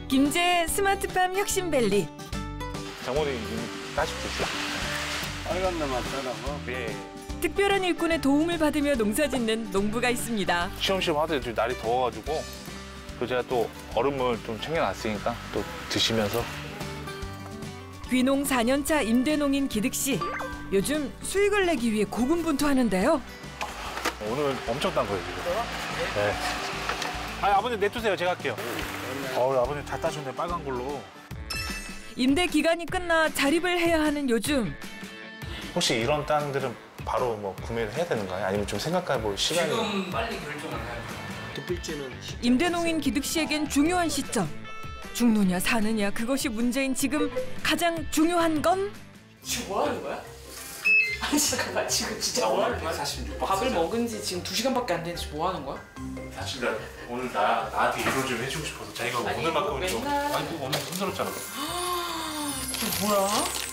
김제 스마트팜 혁신밸리. 장모님 따십시오. 빨간 데만 따라고. 네. 특별한 일꾼의 도움을 받으며 농사짓는 농부가 있습니다. 시험시험 하더니 지금 날이 더워가지고 그 제가 또 얼음물 좀 챙겨놨으니까 또 드시면서. 귀농 4년차 임대농인 기득 씨. 요즘 수익을 내기 위해 고군분투하는데요. 오늘 엄청 딴 거예요 지금. 네. 아버님 내두세요. 제가 할게요. 아버님 다 따셨네 빨간 걸로. 임대 기간이 끝나 자립을 해야 하는 요즘. 혹시 이런 땅들은 바로 뭐 구매를 해야 되는가요? 아니면 좀 생각해볼 시간이? 지금 빨리 결정을 해야 돼요. 득필지는 임대농인 기득 씨에겐 중요한 시점. 죽느냐 사느냐 그것이 문제인 지금 가장 중요한 건 지금 뭐 하는 거야? 아니 잠깐만 지금 진짜 뭐 하는 거야? 사실 밥을 먹은 지 지금 2시간밖에 안 됐는데 뭐 하는 거야? 사실 나 오늘 나한테 이걸 좀 해주고 싶어서 자기가 아니, 오늘만큼은 좀 맨날- 아니 그거 오늘 힘들었잖아. 이게 뭐야?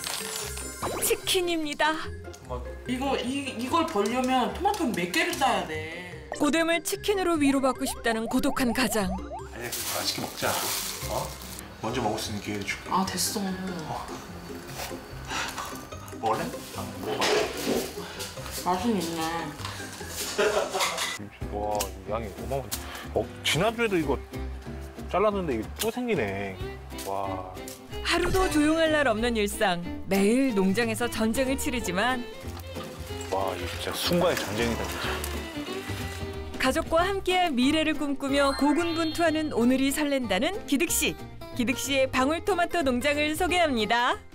치킨입니다. 이걸 벌려면 토마토는 몇 개를 따야 돼? 고됨을 치킨으로 위로받고 싶다는 고독한 가장. 아니 맛있게 먹자. 먼저 먹을 수 있는 기회를 줄게. 아 됐어. 먹을래? 먹어봐. 맛은 있네. 와, 이 양이 어마어마. 지난주에도 이거 잘랐는데 이게 또 생기네. 와. 하루도 조용할 날 없는 일상. 매일 농장에서 전쟁을 치르지만 와, 이거 진짜 순간의 전쟁이다, 진짜. 가족과 함께할 미래를 꿈꾸며 고군분투하는 오늘이 설렌다는 기득 씨. 기득 씨의 방울토마토 농장을 소개합니다.